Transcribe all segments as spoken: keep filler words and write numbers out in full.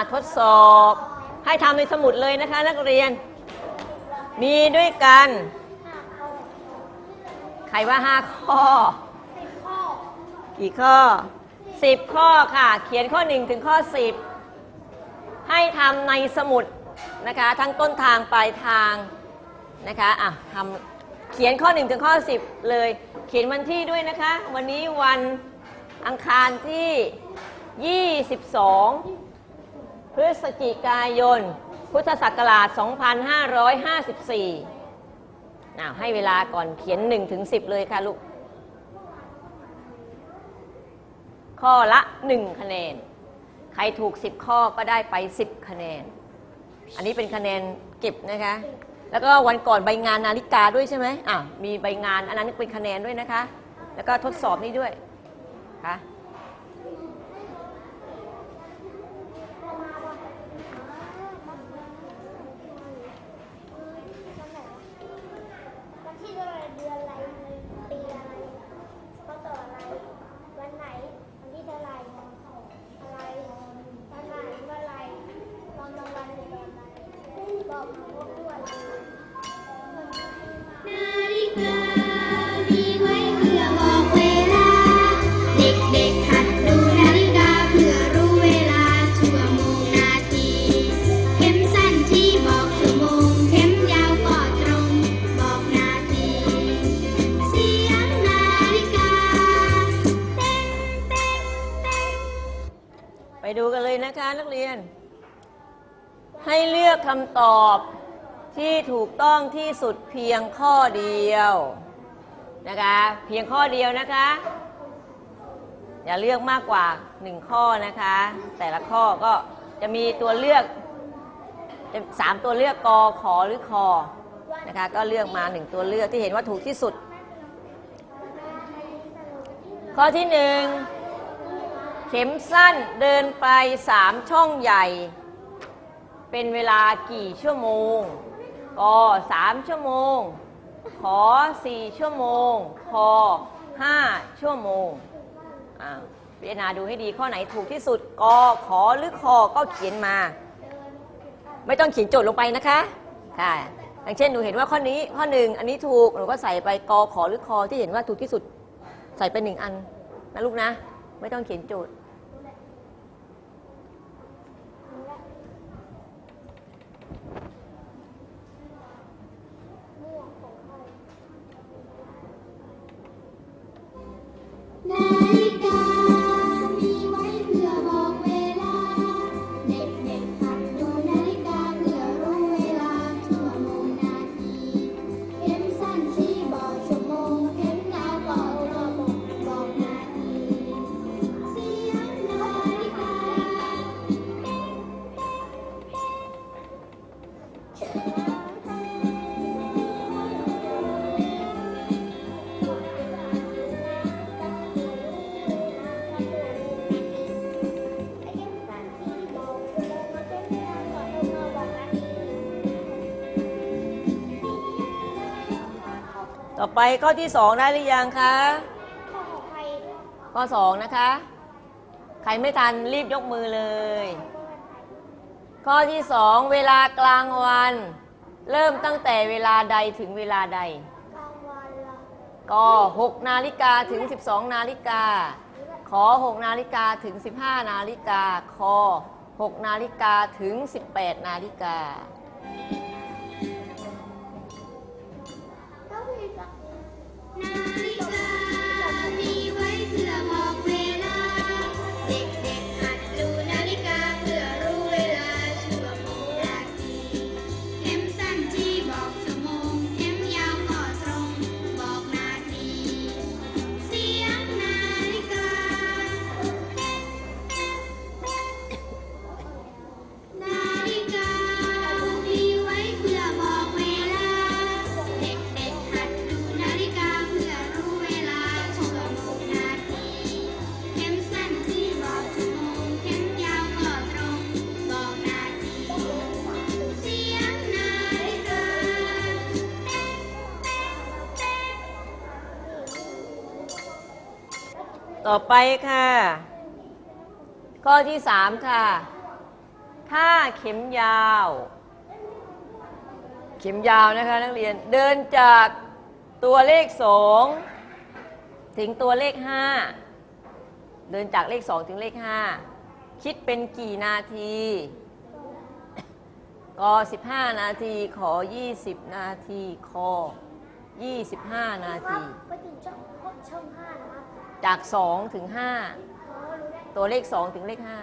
ทดสอบให้ทำในสมุดเลยนะคะนักเรียนมีด้วยกันใครว่าห้าข้อกี่ข้อสิบข้อค่ะเขียนข้อหนึ่งถึงข้อสิบให้ทำในสมุดนะคะทั้งต้นทางปลายทางนะคะอ่ะทำเขียนข้อหนึ่งถึงข้อสิบเลยเขียนวันที่ด้วยนะคะวันนี้วันอังคารที่ยี่สิบสองพฤศจิกายนพุทธศักราชสองพันห้าร้อยห้าสิบสี่อ่ะให้เวลาก่อนเขียนหนึ่งถึงสิบเลยค่ะลูกข้อละหนึ่งคะแนนใครถูกสิบข้อก็ได้ไปสิบคะแนนอันนี้เป็นคะแนนเก็บนะคะแล้วก็วันก่อนใบงานนาฬิกาด้วยใช่ไหมอ่ะมีใบงานอันนั้นเป็นคะแนนด้วยนะคะแล้วก็ทดสอบนี้ด้วยค่ะไปดูกันเลยนะคะนักเรียนให้เลือกคำตอบที่ถูกต้องที่สุดเพียงข้อเดียวนะคะเพียงข้อเดียวนะคะอย่าเลือกมากกว่าหนึ่งข้อนะคะแต่ละข้อก็จะมีตัวเลือกสามตัวเลือกกขอหรือคอนะคะก็เลือกมาหนึ่งตัวเลือกที่เห็นว่าถูกที่สุดข้อที่หนึ่งเข็มสั้นเดินไปสามช่องใหญ่เป็นเวลากี่ชั่วโมงกสามชั่วโมงขอสี่ชั่วโมงคอห้าชั่วโมงอ่าพิจารณาดูให้ดีข้อไหนถูกที่สุดกขอหรือคอก็เขียนมาไม่ต้องเขียนโจทย์ลงไปนะคะค่ะอย่างเช่นหนูเห็นว่าข้อนี้ข้อหนึ่งอันนี้ถูกหนูก็ใส่ไปกขอหรือคอที่เห็นว่าถูกที่สุดใส่ไปหนึ่งอันนะลูกนะไม่ต้องเขียนโจทย์นาฬิกามีไว้เพื่อบอกเวลาเด็กๆหัดดูนาฬิกาเพื่อรู้เวลาชั่วโมงนาทีเข็มสั้นชี้บอกชั่วโมงเข็มยาวบอกระบบบอกนาทีเสียงนาฬิกาต่อไปข้อที่สองได้หรือยังคะข้อสองนะคะใครไม่ทันรีบยกมือเลยข้อที่สองเวลากลางวันเริ่มตั้งแต่เวลาใดถึงเวลาใดก็หกนาฬิกาถึงสิบสองนาฬิกาขอหกนาฬิกาถึงสิบห้านาฬิกาคอหกนาฬิกาถึงสิบแปดนาฬิกานาฬิกามีไว้เพื่อบอกเวลาเด็กๆหัดดูนาฬิกาเพื่อรู้เวลาชั่วโมงนาทีเข็มสั้นชี้บอกชั่วโมงเข็มยาวก็ตรงบอกนาทีเสียงนาฬิกานาฬิกามีไว้เพื่อบอกเวลาเด็กๆหัดดูนาฬิกาเพื่อรู้เวลาชั่วโมงนาทีเข็มสั้นชี้บอกชั่วโมงเข็มยาวก็ตรงบอกนาทีเสียงนาฬิกาต่อไปค่ะข้อที่สามค่ะถ้าเข็มยาว เข็มยาวนะคะนักเรียนเดินจากตัวเลขสองถึงตัวเลขห้าเดินจากเลขสองถึงเลขห้าคิดเป็นกี่นาทีกสิบห้านาทีขอยี่สิบนาทีคอยี่สิบห้านาทีไปถึงช่องช่องห้านะครับจากสองถึงห้าตัวเลขสองถึงเลขห้า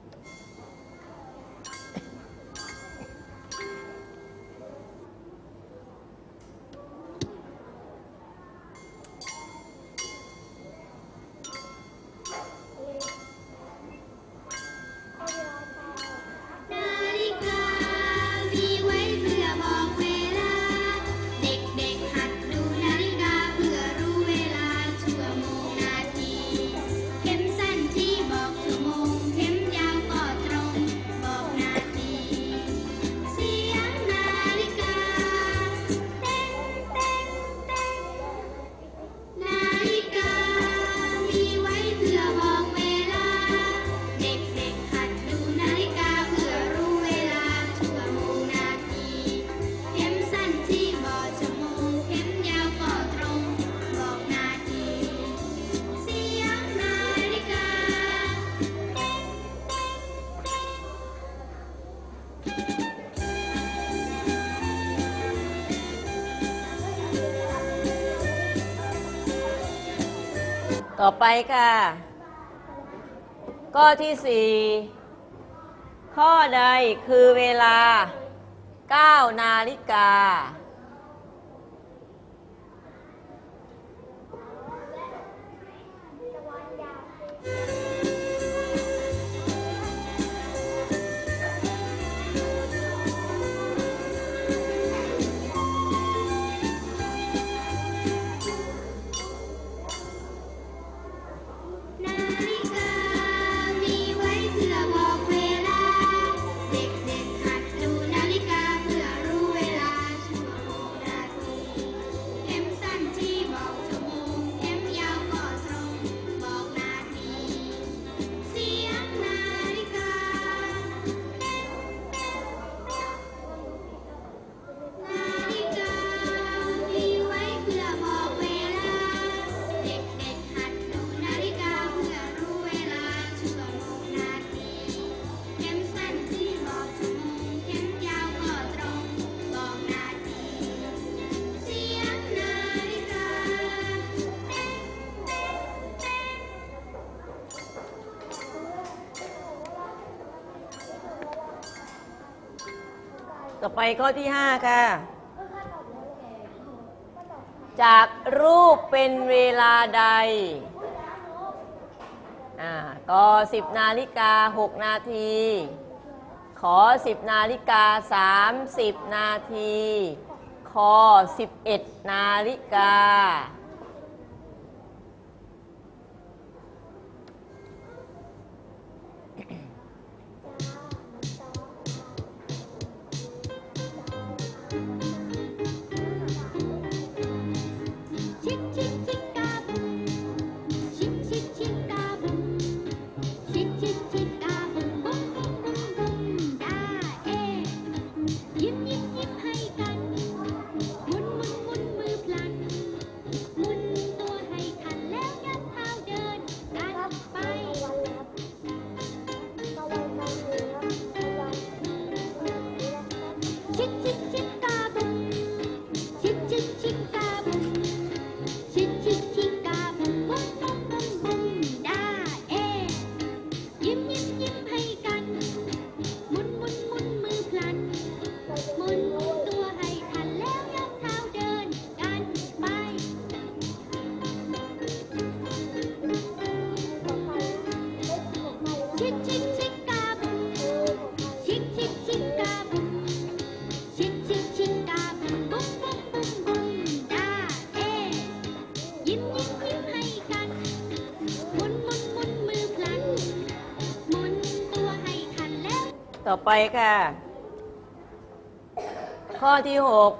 ต่อไปค่ะข้อที่สี่ข้อใดคือเวลาเก้านาฬิกาต่อไปข้อที่ห้าค่ะจากรูปเป็นเวลาใดอ่าก็สิบนาฬิกาหกนาทีขอสิบนาฬิกาสามสิบนาทีคอสิบเอ็ดนาฬิกาต่อไปค่ะข้อที่หก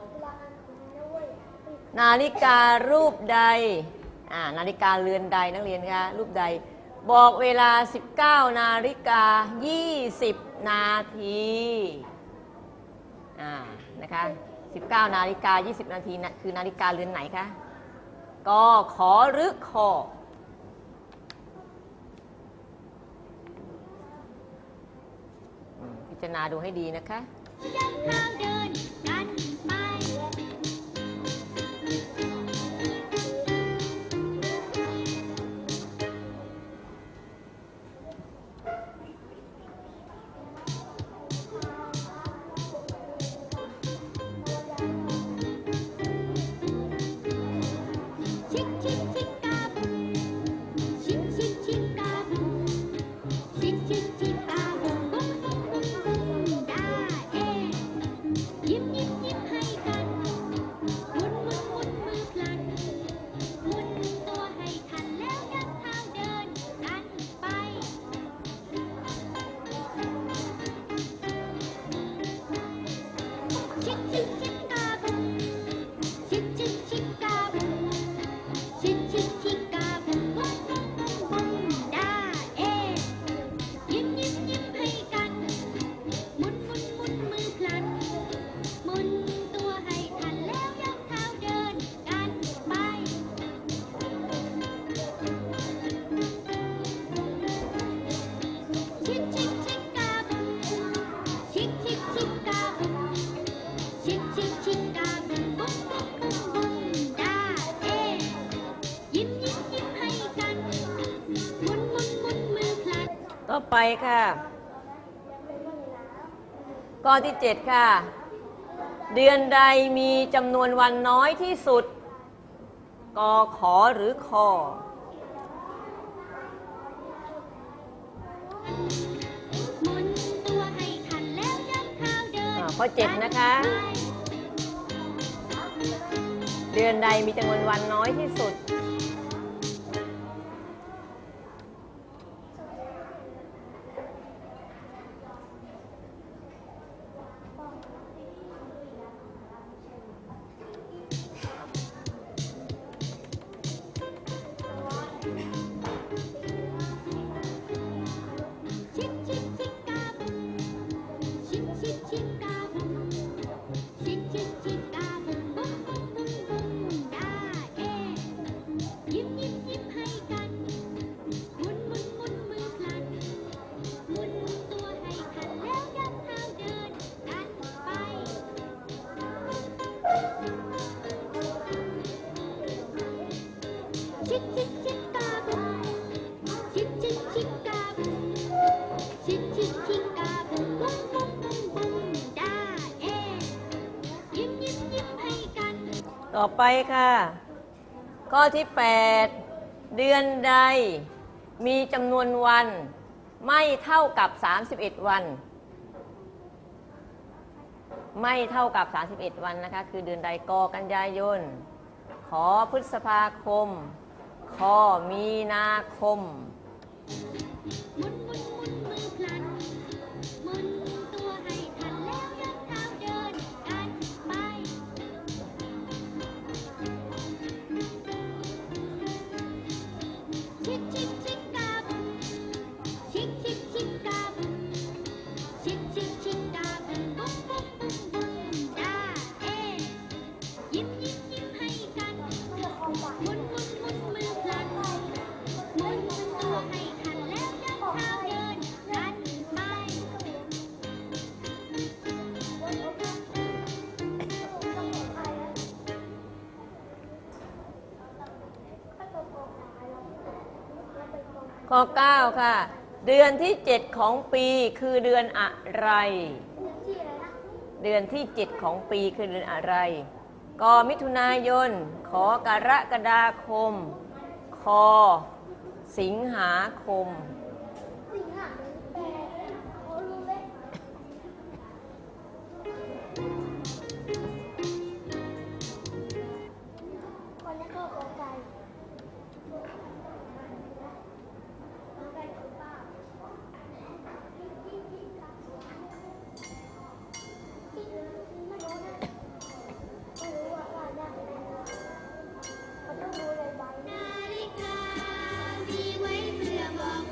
นาฬิการูปใดอ่านาฬิกาเรือนใดนักเรียนคะรูปใดบอกเวลา สิบเก้านาฬิกายี่สิบนาทีอ่านะคะ สิบเก้านาฬิกายี่สิบนาทีนะคือนาฬิกาเรือนไหนคะกขอหรือคอพิจารณาดูให้ดีนะคะต่อไปค่ะข้อที่เจ็ดค่ะเดือนใดมีจำนวนวันน้อยที่สุดกขอหรือคอข้อเจ็ดนะคะเดือนใดมีจำนวนวันน้อยที่สุดต่อไปค่ะข้อที่แปดเดือนใดมีจำนวนวันไม่เท่ากับสามสิบเอ็ดวันไม่เท่ากับสามสิบเอ็ดวันนะคะคือเดือนใดกกันยายนขอพฤษภาคมคอมีนาคมข้อเก้าค่ะเดือนที่เจ็ดของปีคือเดือนอะไรเดือนที่เจ็ดของปีคือเดือนอะไรกมิถุนายนขอกรกฎาคมคอสิงหาคมนาฬิกามีไว้เพื่อบอก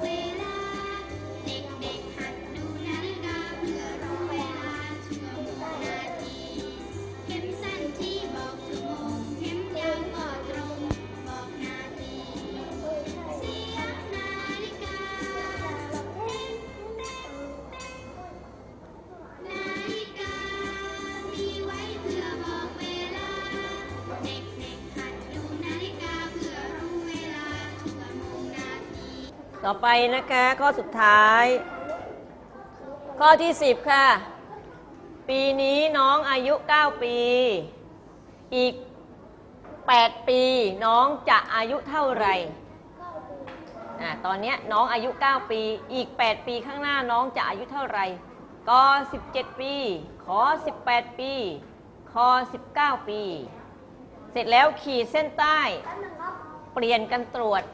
ต่อไปนะคะข้อสุดท้าย ข้อที่สิบค่ะปีนี้น้องอายุเก้าปีอีกแปดปีน้องจะอายุเท่าไหร่อ่ะตอนนี้น้องอายุเก้าปีอีกแปดปีข้างหน้าน้องจะอายุเท่าไหร่กสิบเจ็ดปีขอสิบแปดปีคสิบเก้าปีเสร็จแล้วขีดเส้นใต้เปลี่ยนกันตรวจ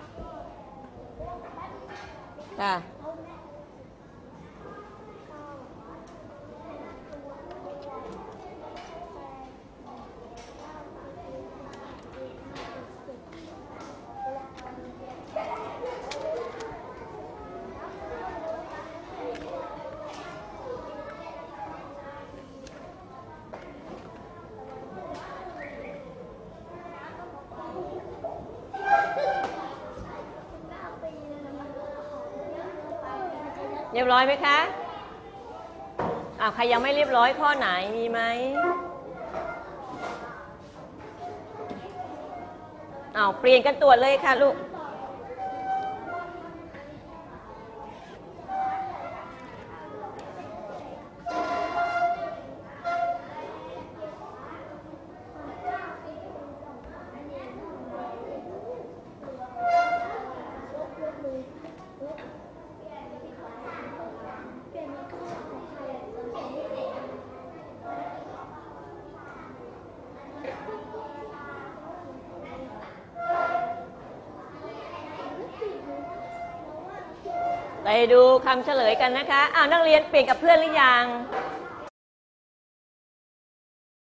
ค่ะเรียบร้อยไหมคะอ้าวใครยังไม่เรียบร้อยข้อไหนมีไหมอ้าวเปลี่ยนกันตรวจเลยค่ะลูกไปดูคำเฉลยกันนะคะอ้าวนักเรียนเปลี่ยนกับเพื่อนหรือยัง